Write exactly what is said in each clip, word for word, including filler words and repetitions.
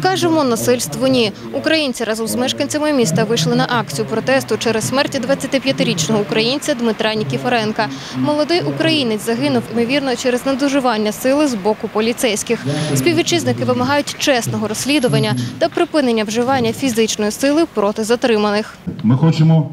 Скажемо насильству ні. Українці разом з мешканцями міста вийшли на акцію протесту через смерть двадцятип'ятирічного українця Дмитра Нікіфоренка. Молодий українець загинув, ймовірно, через недоживання сили з боку поліцейських. Співвітчизники вимагають чесного розслідування та припинення вживання фізичної сили проти затриманих. Ми хочемо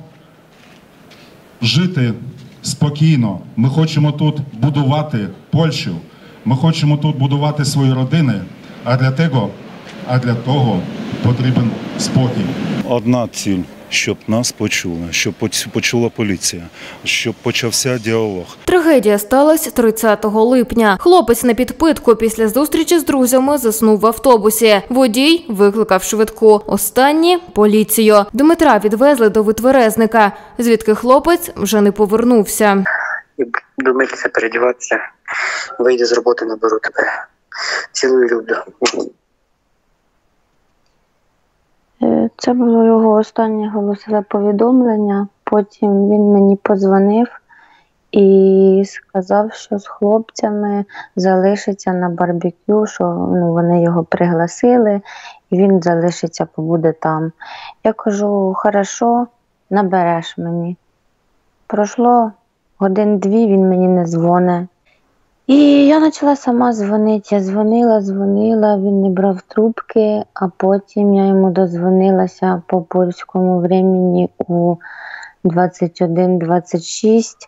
жити спокійно, ми хочемо тут будувати Польщу, ми хочемо тут будувати свої родини, а для того А для того потрібен спокій. Одна ціль, щоб нас почули, щоб почула поліція, щоб почався діалог. Трагедія сталася тридцятого липня. Хлопець на підпитку після зустрічі з друзями заснув в автобусі. Водій викликав швидку. Останні – поліцію. Дмитра відвезли до витверезника, звідки хлопець вже не повернувся. Домитися, передіватися, вийди з роботи, наберу тебе. Цілую, люблю. Це було його останнє голосове повідомлення. Потім він мені подзвонив і сказав, що з хлопцями залишиться на барбекю, що ну, вони його пригласили, і він залишиться, побуде там. Я кажу, хорошо, набереш мені. Пройшло годин-дві, він мені не дзвонить. І я почала сама дзвонити. Я дзвонила, дзвонила, він не брав трубки, а потім я йому дозвонилася по польському времени у двадцять один двадцять шість,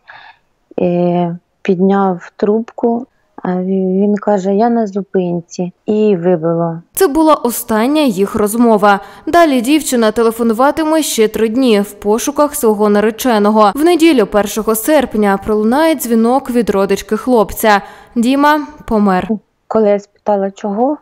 підняв трубку, а він каже, я на зупинці, і вибило. Це була остання їх розмова. Далі дівчина телефонуватиме ще три дні в пошуках свого нареченого. В неділю першого серпня пролунає дзвінок від родички хлопця. Діма помер. Коли я спитала, чого,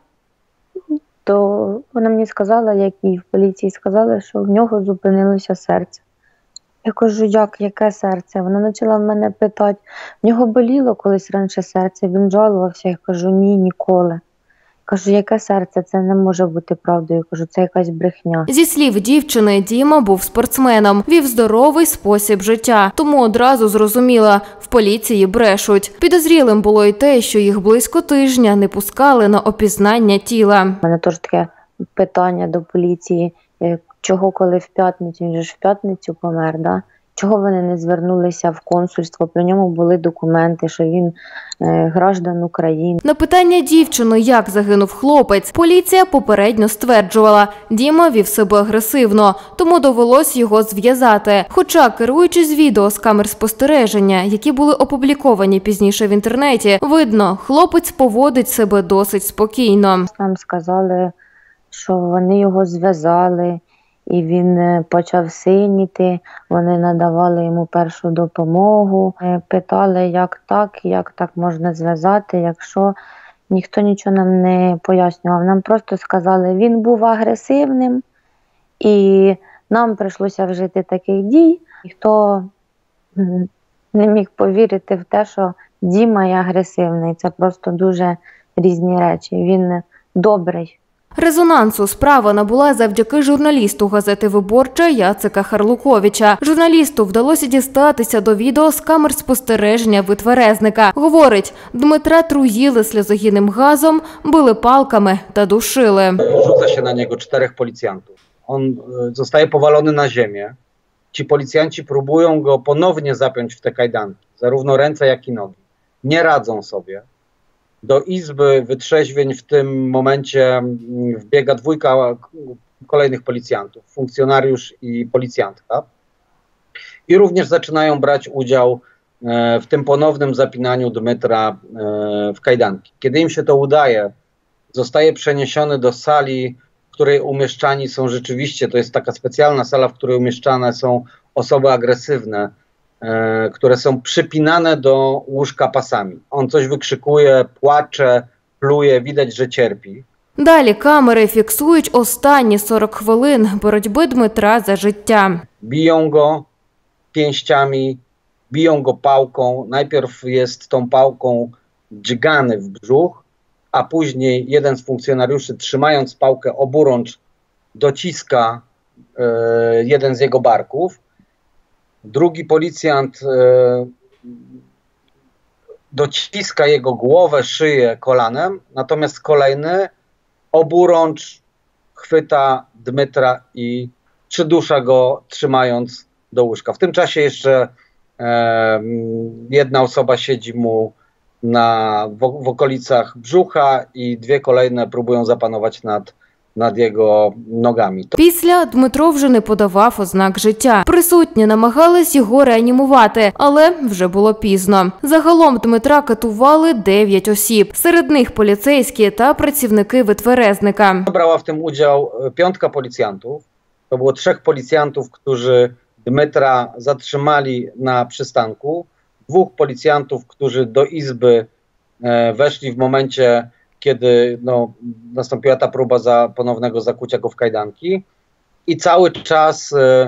то вона мені сказала, як і в поліції сказали, що в нього зупинилося серце. Я кажу, як, яке серце? Вона почала в мене питати, в нього боліло колись раніше серце, він жалувався. Я кажу, ні, ніколи. Кажу, яке серце? Це не може бути правдою. Кажу, це якась брехня. Зі слів дівчини, Діма був спортсменом, вів здоровий спосіб життя. Тому одразу зрозуміла, в поліції брешуть. Підозрілим було й те, що їх близько тижня не пускали на опізнання тіла. У мене теж таке питання до поліції, чого коли в п'ятницю, він же ж в п'ятницю помер, да? Чого вони не звернулися в консульство, при ньому були документи, що він е, граждан України. На питання дівчини, як загинув хлопець, поліція попередньо стверджувала, Діма вів себе агресивно, тому довелось його зв'язати. Хоча, керуючись відео з камер спостереження, які були опубліковані пізніше в інтернеті, видно, хлопець поводить себе досить спокійно. Нам сказали, що вони його зв'язали, і він почав синіти, вони надавали йому першу допомогу, питали, як так, як так можна зв'язати, якщо ніхто нічого нам не пояснював. Нам просто сказали, він був агресивним, і нам прийшлося вжити таких дій. Ніхто не міг повірити в те, що Діма є агресивний. Це просто дуже різні речі. Він добрий. Резонансу справа набула завдяки журналісту газети «Виборча» Яцика Харлуковича. Журналісту вдалося дістатися до відео з камер спостереження витверезника. Говорить, Дмитра труїли сльозогінним газом, били палками та душили. Rzuca się na niego czterech policjantów. On zostaje powalony na ziemię. Ci policjanci próbują go ponownie zapiąć w te kajdanki, zarówno ręce, jak i nogi. Nie radzą sobie. Do izby wytrzeźwień w tym momencie wbiega dwójka kolejnych policjantów, funkcjonariusz i policjantka. I również zaczynają brać udział w tym ponownym zapinaniu Dmytra w kajdanki. Kiedy im się to udaje, zostaje przeniesiony do sali, w której umieszczani są rzeczywiście, to jest taka specjalna sala, w której umieszczane są osoby agresywne, które są przypinane do łóżka pasami. On coś wykrzykuje, płacze, pluje, widać, że cierpi. Далі камери фіксують останні сорок хвилин боротьби Дмитра за життя. Biją go pięściami, biją go pałką. Najpierw jest tą pałką dźgany w brzuch, a później jeden z funkcjonariuszy, trzymając pałkę oburącz, dociska e, jeden z jego barków. Drugi policjant e, dociska jego głowę, szyję kolanem, natomiast kolejny oburącz chwyta Dmytra i przydusza go, trzymając do łóżka. W tym czasie jeszcze e, jedna osoba siedzi mu na, w, w okolicach brzucha i dwie kolejne próbują zapanować nad, nad jego nogami. Після Дмитро вже не подавав ознак життя. Присутні намагались його реанімувати, але вже було пізно. Загалом Дмитра катували дев'ять осіб. Серед них поліцейські та працівники витверезника. Brała w tym udział piątka policjantów. To było trzech policjantów, którzy Dmytra zatrzymali na przystanku. Dwóch policjantów, którzy do izby weszli w momencie, kiedy no, nastąpiła ta próba za ponownego zakucia go w kajdanki. I cały czas e,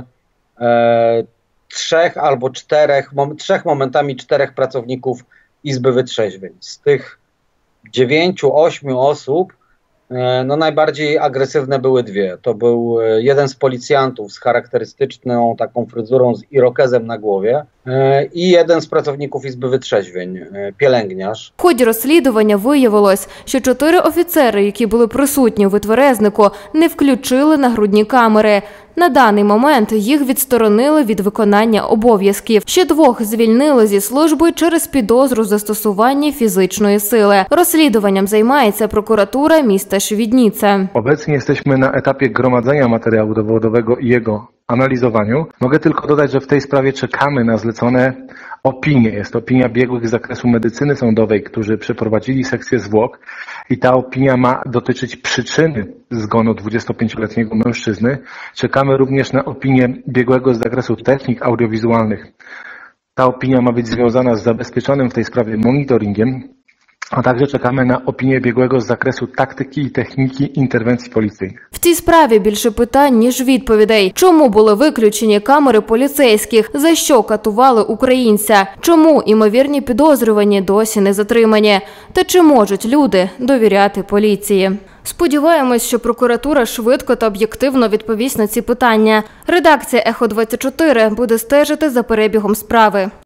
e, trzech albo czterech, mom, trzech momentami czterech pracowników Izby Wytrzeźwień. Z tych dziewięciu, ośmiu osób e, no, najbardziej agresywne były dwie. To był jeden z policjantów z charakterystyczną taką fryzurą z irokezem na głowie e, i jeden z pracowników Izby Wytrzeźwień, e, pielęgniarz. В ході розслідування виявилось, що чотири офіцери, які були присутні у витверезнику, не включили нагрудні камери. На даний момент їх відсторонили від виконання обов'язків. Ще двох звільнили зі служби через підозру застосування фізичної сили. Rozsledowaniем zajmuje prokuratura miasta Świdnica. Obecnie jesteśmy na etapie gromadzenia materiału dowodowego i jego analizowaniu. Mogę tylko dodać, że w tej sprawie czekamy na zlecone opinie. Jest opinia biegłych z zakresu medycyny sądowej, którzy przeprowadzili sekcję zwłok i ta opinia ma dotyczyć przyczyny zgonu dwudziestopięcioletniego mężczyzny. Czekamy również na opinię biegłego z zakresu technik audiowizualnych. Ta opinia ma być związana z zabezpieczonym w tej sprawie monitoringiem, a także czekamy na opinię biegłego z zakresu taktyki i techniki interwencji policyjnych. В цій справі більше питань, ніж відповідей. Чому були виключені камери поліцейських? За що катували українця? Чому імовірні підозрювані досі не затримані? Та чи можуть люди довіряти поліції? Сподіваємось, що прокуратура швидко та об'єктивно відповість на ці питання. Редакція Ехо двадцять чотири буде стежити за перебігом справи.